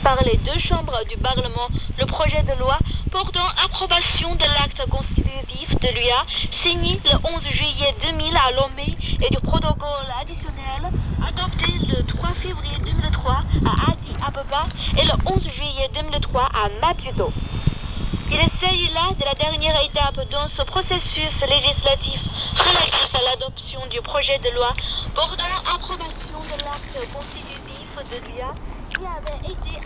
par les deux chambres du Parlement le projet de loi portant approbation de l'acte constitutif de l'UA signé le 11 juillet 2000 à Lomé et du protocole additionnel adopté le 3 février 2003 à Addis Abeba et le 11 juillet 2003 à Maputo. Il s'agit là de la dernière étape dans ce processus législatif relatif à l'adoption du projet de loi portant approbation de l'acte constitutif de l'UA qui avait été